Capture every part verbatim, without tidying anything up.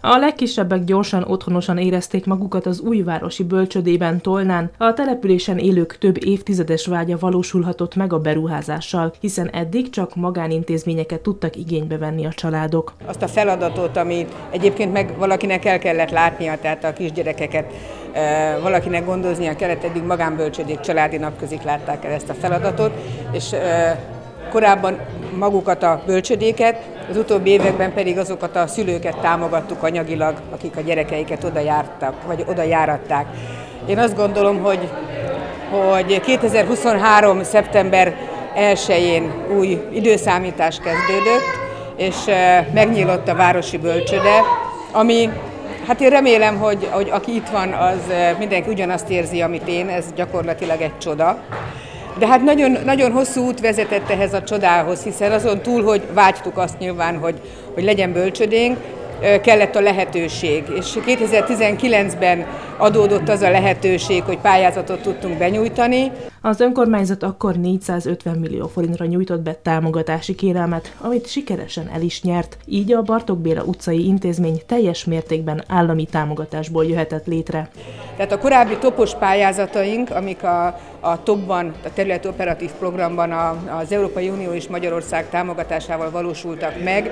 A legkisebbek gyorsan, otthonosan érezték magukat az újvárosi bölcsödében, Tolnán. A településen élők több évtizedes vágya valósulhatott meg a beruházással, hiszen eddig csak magánintézményeket tudtak igénybe venni a családok. Azt a feladatot, amit egyébként meg valakinek el kellett látnia, tehát a kisgyerekeket e, valakinek gondoznia kellett, eddig magánbölcsödék, családi napközik látták el ezt a feladatot, és e, korábban magukat a bölcsödéket, az utóbbi években pedig azokat a szülőket támogattuk anyagilag, akik a gyerekeiket oda jártak, vagy oda járatták. Én azt gondolom, hogy, hogy kétezer-huszonhárom. szeptember elsején új időszámítás kezdődött, és megnyílott a városi bölcsöde, ami, hát én remélem, hogy, hogy aki itt van, az mindenki ugyanazt érzi, amit én, ez gyakorlatilag egy csoda. De hát nagyon, nagyon hosszú út vezetett ehhez a csodához, hiszen azon túl, hogy vágytuk azt nyilván, hogy, hogy legyen bölcsödénk, kellett a lehetőség. És kétezer-tizenkilencben adódott az a lehetőség, hogy pályázatot tudtunk benyújtani. Az önkormányzat akkor négyszázötven millió forintra nyújtott be támogatási kérelmet, amit sikeresen el is nyert. Így a Bartók Béla utcai intézmény teljes mértékben állami támogatásból jöhetett létre. Tehát a korábbi topos pályázataink, amik a, a topban, a területi operatív programban a, az Európai Unió és Magyarország támogatásával valósultak meg,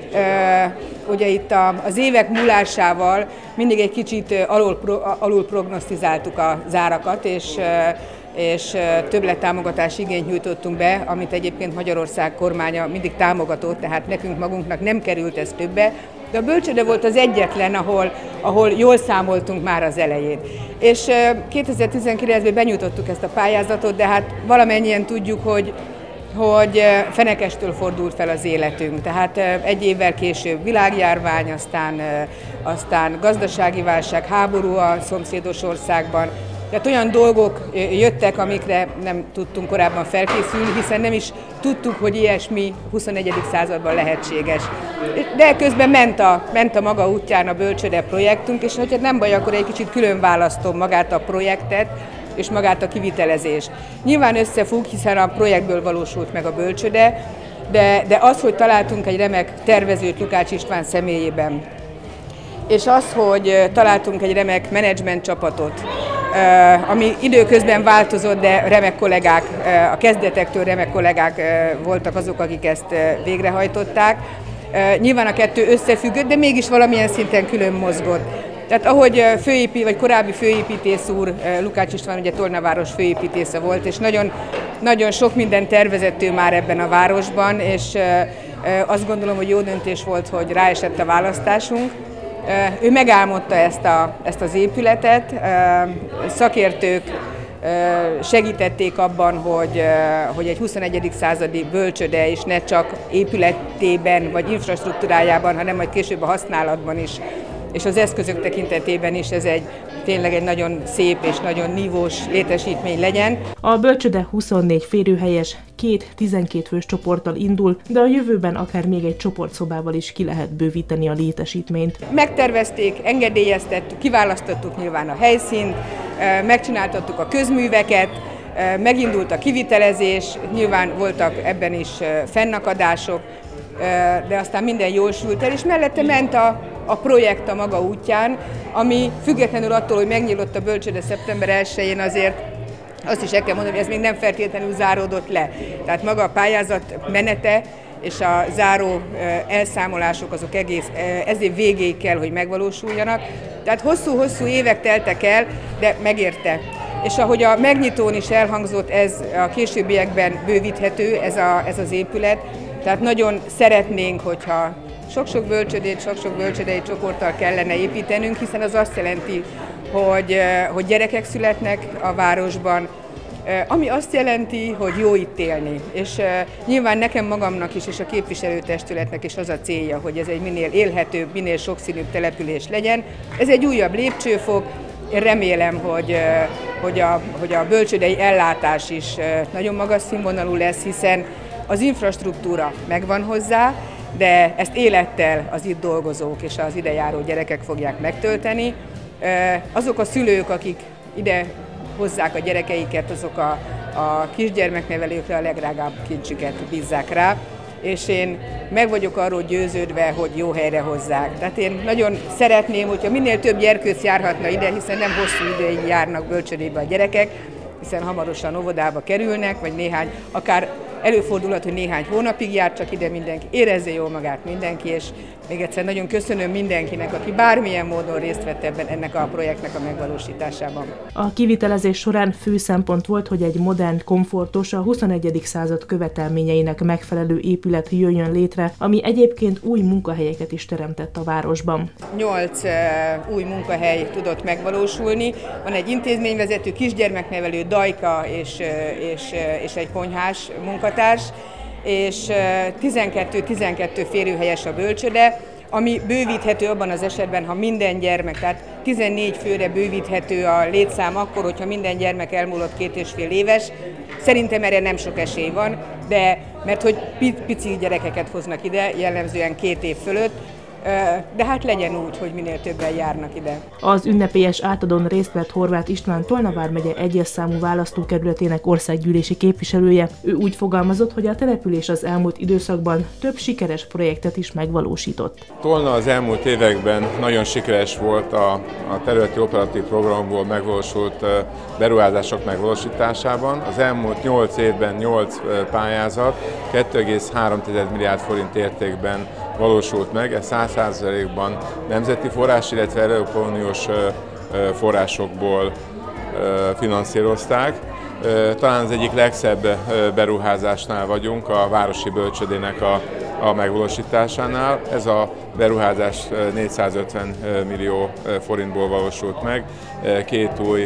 e, ugye itt a, az évek múlásával mindig egy kicsit alul, alul prognosztizáltuk az árakat, és és többlettámogatási igényt nyújtottunk be, amit egyébként Magyarország kormánya mindig támogatott, tehát nekünk magunknak nem került ez többe, de a bölcsöde volt az egyetlen, ahol, ahol jól számoltunk már az elején. És kétezer-tizenkilencben benyújtottuk ezt a pályázatot, de hát valamennyien tudjuk, hogy hogy fenekestől fordult fel az életünk. Tehát egy évvel később világjárvány, aztán, aztán gazdasági válság, háború a szomszédos országban. Tehát olyan dolgok jöttek, amikre nem tudtunk korábban felkészülni, hiszen nem is tudtuk, hogy ilyesmi huszonegyedik században lehetséges. De közben ment a, ment a maga útján a bölcsöde projektünk, és hogyha nem baj, akkor egy kicsit külön választom magát a projektet, és magát a kivitelezést. Nyilván összefügg, hiszen a projektből valósult meg a bölcsöde, de, de az, hogy találtunk egy remek tervezőt Lukács István személyében, és az, hogy találtunk egy remek menedzsment csapatot, ami időközben változott, de remek kollégák, a kezdetektől remek kollégák voltak azok, akik ezt végrehajtották. Nyilván a kettő összefüggött, de mégis valamilyen szinten külön mozgott. Tehát ahogy főépí, vagy korábbi főépítész úr, Lukács István ugye Tolnaváros főépítésze volt, és nagyon, nagyon sok minden tervezett ő már ebben a városban, és azt gondolom, hogy jó döntés volt, hogy ráesett a választásunk. Ő megálmodta ezt, a, ezt az épületet, szakértők segítették abban, hogy, hogy egy huszonegyedik századi bölcsöde, és ne csak épületében vagy infrastruktúrájában, hanem majd később a használatban is, és az eszközök tekintetében is ez egy tényleg egy nagyon szép és nagyon nívós létesítmény legyen. A bölcsöde huszonnégy férőhelyes, két tizenkét fős csoporttal indul, de a jövőben akár még egy csoportszobával is ki lehet bővíteni a létesítményt. Megtervezték, engedélyeztettük, kiválasztottuk nyilván a helyszínt, megcsináltattuk a közműveket, megindult a kivitelezés, nyilván voltak ebben is fennakadások, de aztán minden jól sült el, és mellette ment a, a projekt a maga útján, ami függetlenül attól, hogy megnyílt a bölcsöde szeptember elsején, azért azt is el kell mondani, hogy ez még nem feltétlenül záródott le. Tehát maga a pályázat menete és a záró elszámolások azok egész ez év végéig kell, hogy megvalósuljanak. Tehát hosszú-hosszú évek teltek el, de megérte. És ahogy a megnyitón is elhangzott, ez a későbbiekben bővíthető, ez, a, ez az épület. Tehát nagyon szeretnénk, hogyha sok-sok bölcsödét, sok-sok bölcsödei csoporttal kellene építenünk, hiszen az azt jelenti, hogy, hogy gyerekek születnek a városban, ami azt jelenti, hogy jó itt élni. És nyilván nekem magamnak is, és a képviselőtestületnek is az a célja, hogy ez egy minél élhetőbb, minél sokszínűbb település legyen. Ez egy újabb lépcsőfok. Én remélem, hogy, hogy, a, hogy a bölcsödei ellátás is nagyon magas színvonalú lesz, hiszen az infrastruktúra megvan hozzá, de ezt élettel az itt dolgozók és az idejáró gyerekek fogják megtölteni. Azok a szülők, akik ide hozzák a gyerekeiket, azok a, a kisgyermeknevelőkre a legdrágább kincsüket bízzák rá. és én meg vagyok arról győződve, hogy jó helyre hozzák. Tehát én nagyon szeretném, hogyha minél több gyerkőc járhatna ide, hiszen nem hosszú ideig járnak bölcsödébe a gyerekek, hiszen hamarosan óvodába kerülnek, vagy néhány, akár előfordulhat, hogy néhány hónapig jár csak ide mindenki, érezze jól magát mindenki, és még egyszer nagyon köszönöm mindenkinek, aki bármilyen módon részt vett ebben ennek a projektnek a megvalósításában. A kivitelezés során fő szempont volt, hogy egy modern, komfortos, a huszonegyedik század követelményeinek megfelelő épület jöjjön létre, ami egyébként új munkahelyeket is teremtett a városban. Nyolc uh, új munkahely tudott megvalósulni. Van egy intézményvezető, kisgyermeknevelő, dajka és, uh, és, uh, és egy konyhás munkatárs, és tizenkettő-tizenkettő férőhelyes a bölcsöde, ami bővíthető abban az esetben, ha minden gyermek, tehát tizennégy főre bővíthető a létszám akkor, hogyha minden gyermek elmúlott két és fél éves. Szerintem erre nem sok esély van, de mert hogy pici gyerekeket hoznak ide, jellemzően két év fölött, de hát legyen úgy, hogy minél többen járnak ide. Az ünnepélyes átadón részt vett Horváth István, Tolna vármegye egyes számú választókerületének országgyűlési képviselője. Ő úgy fogalmazott, hogy a település az elmúlt időszakban több sikeres projektet is megvalósított. Tolna az elmúlt években nagyon sikeres volt a, a területi operatív programból megvalósult beruházások megvalósításában. Az elmúlt nyolc évben nyolc pályázat két egész három milliárd forint értékben valósult meg, ez száz százalékban nemzeti forrás, illetve Európai Uniós forrásokból finanszírozták. Talán az egyik legszebb beruházásnál vagyunk, a városi bölcsödének a, a megvalósításánál. Ez a beruházás négyszázötven millió forintból valósult meg. Két új,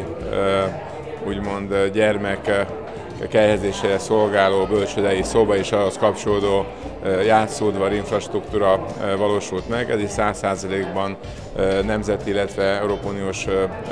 úgymond gyermek kehelyezésére szolgáló bölcsődei szoba és ahhoz kapcsolódó játszódvar infrastruktúra valósult meg. Ez is száz százalékban nemzeti, illetve Európai Uniós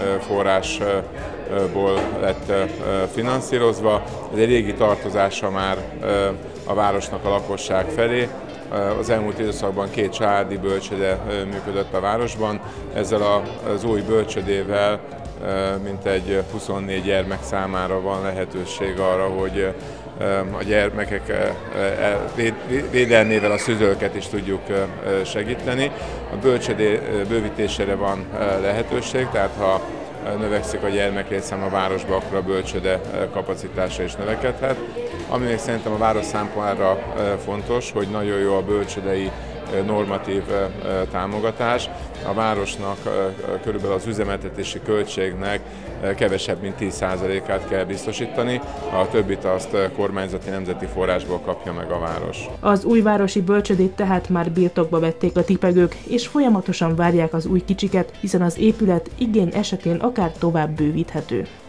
forrásból lett finanszírozva. Ez egy régi tartozása már a városnak a lakosság felé. Az elmúlt időszakban két családi bölcsöde működött a városban. Ezzel az új bölcsödével mintegy huszonnégy gyermek számára van lehetőség arra, hogy a gyermekek védelmével a szülőket is tudjuk segíteni. A bölcsödé bővítésére van lehetőség, tehát ha növekszik a gyermeklétszám a városba, akkor a bölcsöde kapacitása is növekedhet. Ami még szerintem a város számára fontos, hogy nagyon jó a bölcsödei normatív támogatás. A városnak körülbelül az üzemeltetési költségnek kevesebb, mint tíz százalékát kell biztosítani, a többit azt kormányzati nemzeti forrásból kapja meg a város. Az új városi bölcsödét tehát már birtokba vették a tipegők, és folyamatosan várják az új kicsiket, hiszen az épület igény esetén akár tovább bővíthető.